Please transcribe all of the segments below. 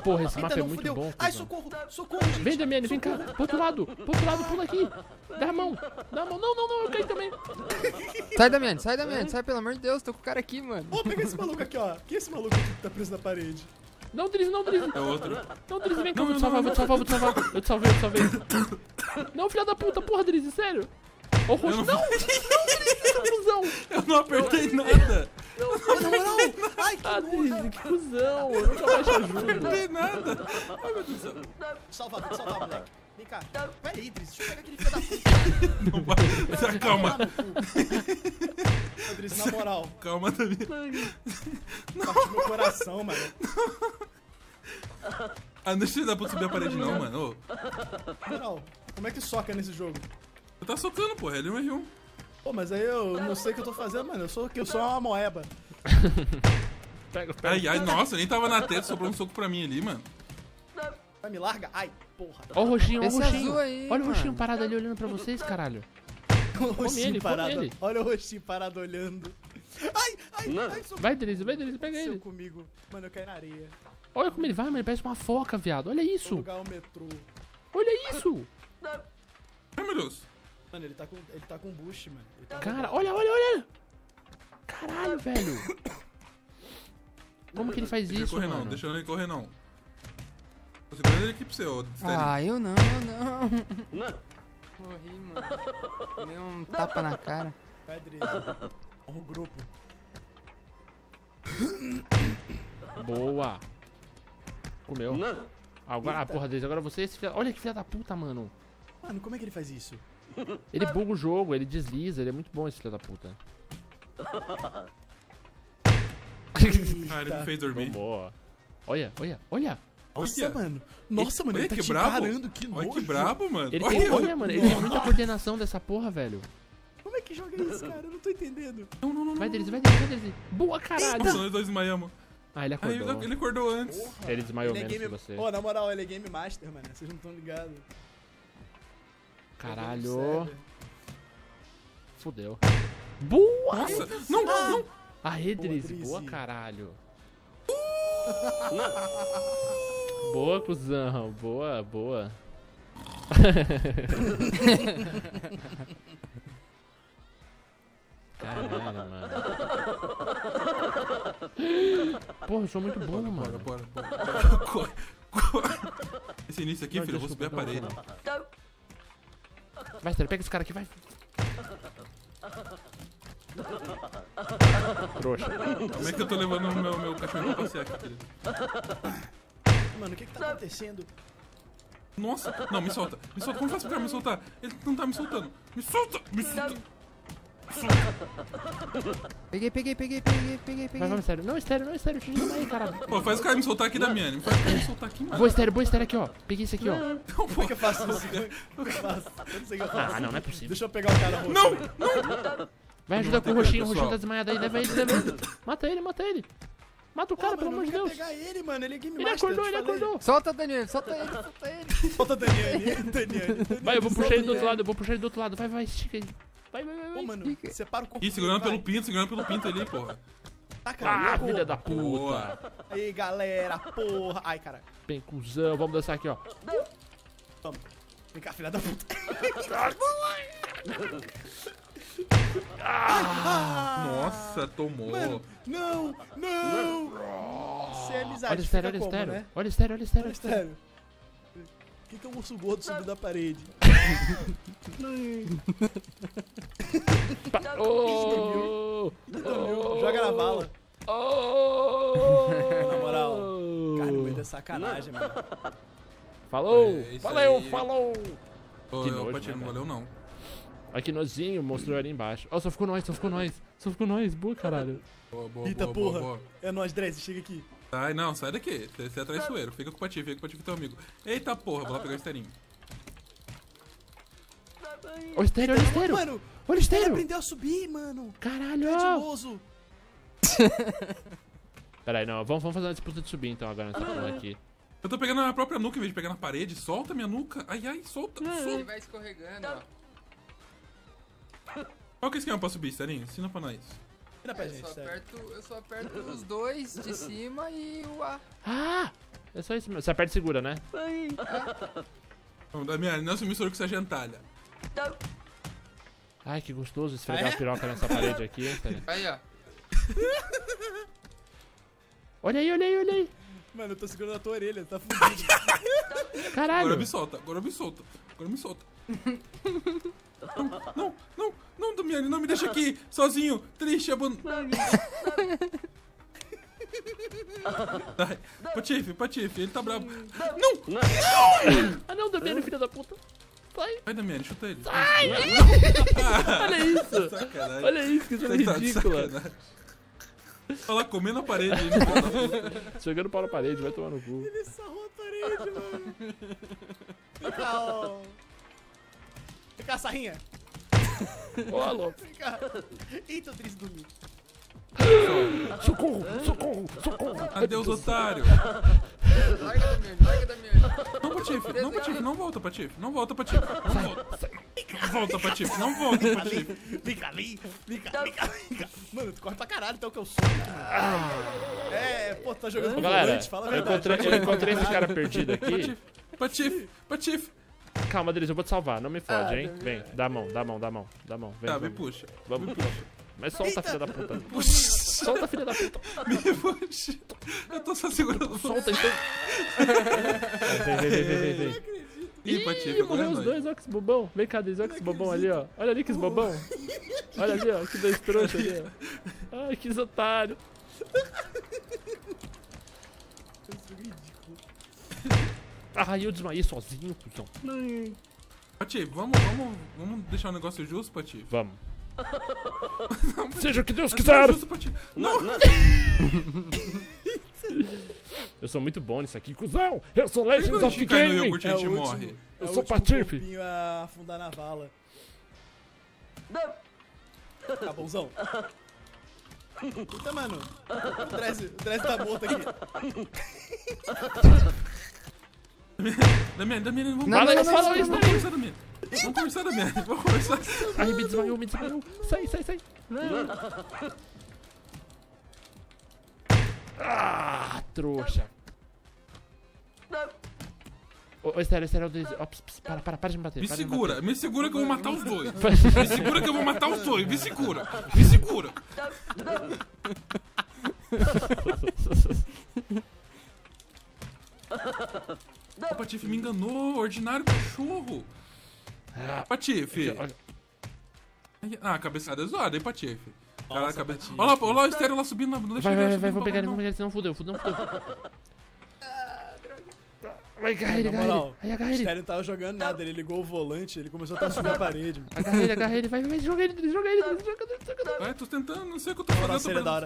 porra, esse mapa Eita, é não, muito fudeu. bom. Ai, cuzão. socorro, socorro, gente. Vem, Damiani, vem cá. Pro outro lado, pula aqui. Dá a mão. Não, eu caí também. Sai, Damiani, sai, pelo amor de Deus, tô com o cara aqui, mano. Ô, pega esse maluco aqui, ó. Quem é esse maluco aqui que tá preso na parede? Não, Drizzy. É outro. Não, Drizzy, vem cá, vou te salvar. Eu te salvei. Não, filha da puta, porra, Drizzy, sério. Ó o roxo. Não, Drizzy, seu cuzão. Eu não apertei nada. Na moral. Ai, que Drizzy, que cuzão. Eu nunca mais te Não ajudo. apertei nada. Ai, meu Deus do céu. Salva, moleque. Vem cá. Pera aí, Drizzy. Deixa eu pegar aquele filho da puta. Não vai. Calma. Ô, Drizzy, na moral. Calma, Davi. Parte meu coração, mano. Ah, não deixa eu dar pra subir a parede não, mano. Ô, Na moral, como é que soca nesse jogo? você tá socando, porra. Ele é um R1. Pô, mas aí eu não sei o que eu tô fazendo, mano. Eu sou uma moeba. Pega. Ai, nossa, eu nem tava na teta, sobrou um soco pra mim ali, mano. Vai, me larga? Ai, porra. Ó o roxinho, Esse azul aí, Olha o roxinho mano. parado ali olhando pra vocês, caralho. O roxinho ele, come parado. ele. Olha o roxinho parado olhando. Ai, socorro. Vai, Drizzy, pega Aconteceu ele. comigo. Mano, eu caí na areia. Olha como ele vai, mano. Ele parece uma foca, viado. Olha Vou isso. lugar o metrô. Olha isso. Ai, meu Deus. Mano, ele tá com boost, mano. Ele tá Cara, olha. Caralho, velho. Como que ele faz Deixa ele isso, correr mano? não, deixa ele correr não. Tô segurando ele aqui pra você, ô. Ah, eu não. Morri, mano. Dei um tapa na cara. Vai, Drizzy. Olha o grupo. Boa. Comeu. Agora, porra, Drizzy, agora você é esse filho... Olha que filha da puta, mano. Mano, como é que ele faz isso? Ele buga o jogo, ele desliza, ele é muito bom esse filho da puta. Ah, ele me fez dormir. Boa. Olha. Nossa, Olha. mano. Nossa, mano, Olha ele tá que te brabo. encarando, que Olha nojo. que brabo, mano. Ele tem, olha, mano, ele tem muita coordenação dessa porra, velho. Como é que joga isso, cara? Eu não tô entendendo. Não. Vai, Drizzy. Boa, caralho. Nossa, nós dois desmaiamos. Ah, ele Aí acordou. ele acordou antes. Ele desmaiou Ele é menos game... que você. Ô, na moral, ele é Game Master, mano. Vocês não estão ligados. Caralho. Fudeu. Boa! Nossa, não. Aê, Drizzy. Drizzy. Boa, caralho. Boa, cuzão. Boa. Caralho, mano. Porra, eu sou muito bom, mano. Bora. Corre. Esse início aqui, Não, filho, eu vou subir a desculpa, parede. não. Vai, Esther, pega esse cara aqui, vai. Trouxa. Como é que eu tô levando o meu cachorro pra passear aqui, filho? Mano, o que tá acontecendo? Nossa, não, me solta. Como eu faço pro cara me soltar? Ele não tá me soltando. Me solta. Peguei. Vai, Esther. Não, Esther, te ajuda aí, caralho. Pô, faz o cara me soltar aqui, Damiani. Faz o cara me soltar aqui, mano. Boa, Esther, aqui, ó. Peguei esse aqui, ó. Como é que eu faço isso? Como é que eu faço? Eu não sei o que eu faço. Ah, não é possível. Deixa eu pegar o cara roxo. Não! Vai ajudar com o Não, roxinho, o pessoal. roxinho tá desmaiado aí, leva ele. Mata ele. Mata o cara, pelo amor de Deus. Eu quero pegar ele, mano. Ele é Game Ele Master. acordou, eu te ele falei. acordou. Solta, Daniel, solta ele. Solta Daniele. Vai, eu vou puxar ele do outro Daniele. lado, Vai, estica ele. Vai. Ô, mano, separa o corpo. Ih, segurando dele, pelo pinto ali, porra. vai. Tá, cara. Ah, filha da puta. Boa. Aí, galera, porra. Ai, cara. Bem, cuzão, vamos dançar aqui, ó. Toma. Vem cá, filha da puta. Nossa, tomou. Mano, não. Isso é amizade. Olha o estéreo, fica como, né? Olha o estéreo. Sério. Por que é um urso gordo subiu da parede? Joga na bala. Na moral. Cara, no meio da sacanagem, mano. Falou! É, isso aí. Falou! Ô, Que nojo, Patinho, né, não valeu não. Aqui nozinho, mostrou ali embaixo. Ó, só ficou nós. Boa, caralho. Boa, Eita, boa, porra. boa. É nóis, Dresden, chega aqui. Ai, não, sai daqui. Você é traiçoeiro. Fica com o Patinho com teu amigo. Eita porra, vou lá pegar o esterinho. Olha o estéreo. Mano, Olha o ele estéreo. aprendeu a subir, mano. Caralho. Grandioso. Pera aí, não. Vamos fazer uma disputa de subir então agora nessa porra aqui. Eu tô pegando na própria nuca em vez de pegar na parede. Solta minha nuca. Ai, solta. Ele vai escorregando, ó. Qual que é o esquema pra subir, esterinho? Ensina pra nós. Vira pra Eu gente, só sério. aperto os dois de cima e o A. Ah! É só isso mesmo. Você aperta e segura, né? Não, Damiani, não se mistura com essa gentalha. Ai, que gostoso esfregar a piroca nessa parede aqui, hein, sério. Aí, ó. Olha aí, olha aí, olha aí. Mano, eu tô segurando a tua orelha, tá fudido. Caralho. Agora me solta, agora me solta. Agora me solta. Não, Damiani, não me deixa aqui, sozinho, triste, abandonado. Patife, ele tá bravo. Não! Ah não, Damiani, filha da puta. Sai. Vai, Damiani, chuta ele. Sai. Olha isso. Sacanagem. Olha isso, que coisa Você tá de ridícula. sacanagem. Olha lá, comendo a parede aí. Jogando pau na parede, vai tomar no cu. Ele sarrou a parede, mano. Vem cá, ó. Vem cá, Sarrinha. Ó, louco. Vem cá. Eita, o Drizzy dormiu. Socorro, socorro, socorro. Adeus, otário. Larga da minha, larga da minha. Não, Patife, não, Patife, não volta, Patife. Não volta, Patife. Não volta. Não volta, Patife. Não volta, Patife. Vem cá, vem cá. Mano, tu corre pra caralho, então que eu sou. É, pô, tu tá jogando com Galera, volante, fala a eu verdade. encontrei esse cara perdido aqui. Patife. Calma, Drizzy, eu vou te salvar. Não me fode, hein? Vem, dá a mão. Vem, Tá, me vamos. puxa. Vamos. Mas solta, filha da puta. Puxa. Solta, filha da puta. Me puxa. Eu tô só segurando. Solta, então. Vem. Ih, Patife, Ih, agora é morreu os nóis. dois, olha que esse bobão. Vem cá, Drizzy, olha que esse bobão ali, ó. Olha ali que esse bobão. Olha ali, ó, que dois trouxas ali, ó. Ai, que otário. Ai, eu desmaiei sozinho, cuzão. Patife, vamos deixar o negócio justo, Patife? Vamos. Seja o que Deus Mas quiser. é justo, Patife. Não! Eu sou muito bom nisso aqui, cuzão. Eu sou Legends Quando a of gente cai no Gaming. iogurte, a gente morre. Eu sou Patife. Copinho a afundar na vala. Tá bonzão. Puta, mano. O Drizzy tá morto aqui. Damiani, vamos Não, Fala não, isso, não, fala não, isso, não. Damiani. Vamos conversar, Damiani. Vamos conversar. Ai, me desmaiou. Sai. Ah, trouxa. Ô, Estéreo, para de me bater. Me para de segura que eu vou matar os dois. bater. Me segura que eu vou matar os dois. Me segura. O Patife me enganou, ordinário cachorro. Patife. Ah, cabeçada é zoada, hein, Patife. Caralho, cabeça. Olha lá o Estéreo lá subindo. Não deixa ele Vai, subir, vamos pegar ele, não. senão fudeu. Vai, agarra ele. Na moral, Aí, agarra o ele. Stélio não tava jogando nada, ele ligou o volante, ele começou a subir a parede. Agarra ele. Vai, joga ele. Vai, tô tentando, não sei o que eu tô Na moral, fazendo. seria da hora.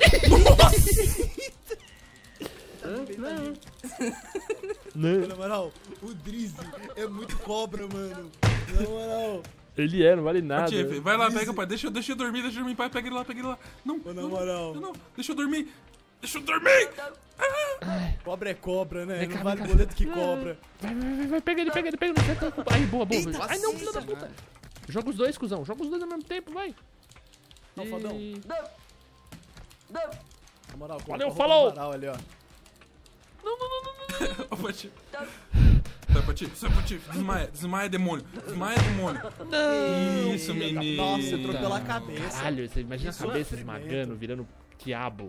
Não. Na moral, o Drizzy é muito cobra, mano. Na moral. Ele não vale nada. Patife, vai lá, pega, pai. Deixa eu dormir, pai. Pega ele lá. Não, Ô, na moral. não. Deixa eu dormir. Cobra é cobra, né? Vem Não cá, vale vem cá. boleto que cobra. Vai, pega ele. Não tenta culpar. Ai, boa. Eita, Ai, não, nossa, filha da puta. Joga os dois, cuzão. Joga os dois ao mesmo tempo, vai. Não, fodão. E- Na moral, Valeu, colocou falou. no varal ali, ó. Ô, Patife. Sai, Patife. Desmaia, demônio. Não. Isso, menino. Nossa, você trocou pela cabeça. Caralho, você imagina a Que cabeça sofrimento. esmagando, virando quiabo.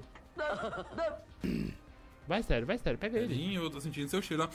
Vai, sério, pega ele. Velhinho, eu tô sentindo seu cheiro, ó.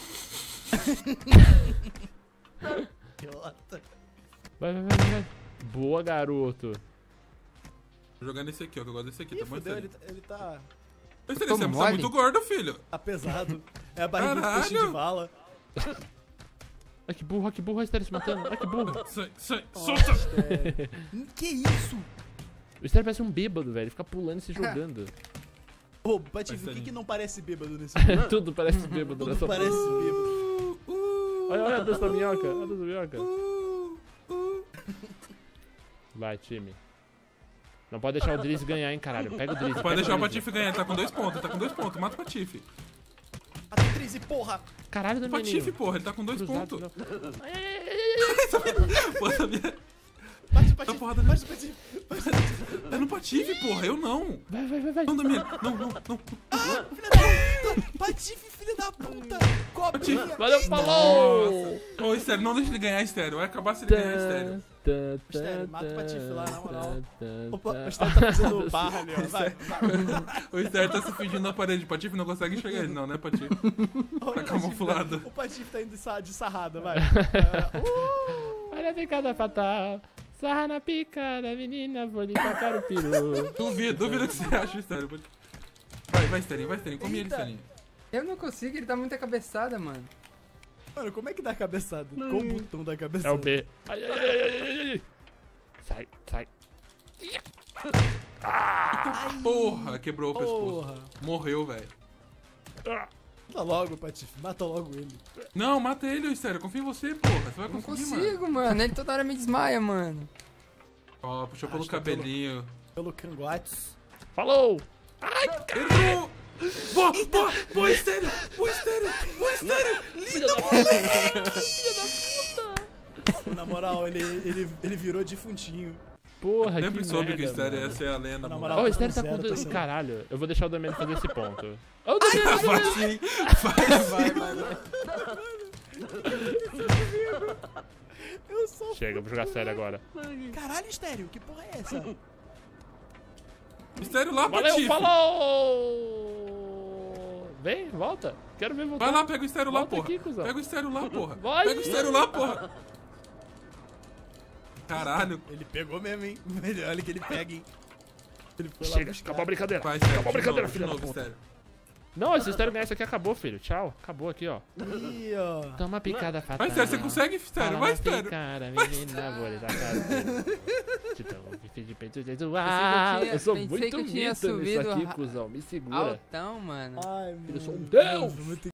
Idiota. Vai. Boa, garoto. Vou jogar nesse aqui, ó, que eu gosto desse aqui, Ih, tá bom? fudeu, Sério. ele tá Você Tô tá mole. muito gordo, filho. pesado. É a barriga de Caralho. peixe de vala. Ai, que burro, a Estéreo se matando. Ai, que burro. Sai, solta. Que isso? O Estéreo parece um bêbado, velho. Fica pulando e se jogando. Ô, Patife, Vai o que ser. não parece bêbado nesse filme? Tudo parece bêbado Tudo nessa parece porra. bêbado. Olha a dança da minhoca. Vai, time. Não pode deixar o Drizzy ganhar, hein, caralho. Pega o Drizzy. Pode pega deixar o Drizzy. Patife ganhar, ele tá com 2 pontos, mata o Patife. A Drizzy, porra! Caralho, O Damianinho. Patife, porra, ele tá com 2 Cruzado, pontos. não. Ai. Pô, Damiani, Bate, Tá porra, Patife, bate, Patife. é no Patife, porra, eu não. Vai. Não, Damiani, não. Filha da puta! Patife, filha da puta! Cobrinha! Valeu, falou! Ô, Estéreo, não deixa ele ganhar, Estéreo. Vai acabar se ele ganhar, Estéreo. Estéreo, mata o Patife lá, na moral. Opa, o Estéreo tá fazendo barra ali, ó. Vai. O Estéreo tá se fingindo na parede. O Patife não consegue enxergar ele, não, né, Patife? Tá camuflado. O Patife tá indo de sarrada, vai. Olha a picada fatal. Sarra na pica da menina, vou lhe tacar o peru. Duvido que você acha, Estéreo. Vai, Estéreo. Come ele, Estéreo. Eu não consigo, ele dá muita cabeçada, mano. Mano, como é que dá a cabeçada? Qual o botão da cabeçada? É o B. Ai. Sai. Porra, quebrou o pescoço. Porra. Morreu, velho. Mata logo, Patife. Mata logo ele. Não, mata ele, Estéreo. Confia em você, porra. Você vai Não conseguir, consigo, mano. Ele toda hora me desmaia, mano. Ó, puxou pelo Acho que é cabelinho. Pelo cangotes. Falou! Errou! Boa, Estéreo! Filha da puta! Na moral, ele virou defuntinho. Porra, Sempre que soube merda, que Estéreo ia mano. ser a lenda, Na mano. moral, Ó, o tá Estéreo tá no com zero, tá dois. sendo- Caralho, eu vou deixar o Damiano fazer esse ponto. Ó, o Vai Damiano! sim! Eu sou... Chega, vou jogar sério agora. Caralho, Estéreo, que porra é essa? Estéreo lá, Valeu, Patife! falou! Vem, volta. Quero ver voltar. Vai lá, pega o Estéreo lá, Volta porra. aqui, cuzão. Pega o Estéreo lá, porra. Vai. Pega o Estéreo lá, porra. Caralho. Ele pegou mesmo, hein? Olha que ele pega, hein? Ele foi lá Chega, buscar. acabou a brincadeira. Vai, Estéreo. Acabou a brincadeira, de filha da novo, puta. Estéreo. Não, esse Estéreo ganhar isso aqui acabou, filho. Tchau. Acabou aqui, ó. Ih, ó. Toma picada fatal. Vai, Estéreo, você consegue, Estéreo? Vai, Estéreo. Cara, menina, vou lhe dar cara. Eu sou Pensei muito que eu tinha mito nisso subido aqui, cuzão. Me segura. Altão, mano. Ai, Eu sou um mano. deus. Vou ter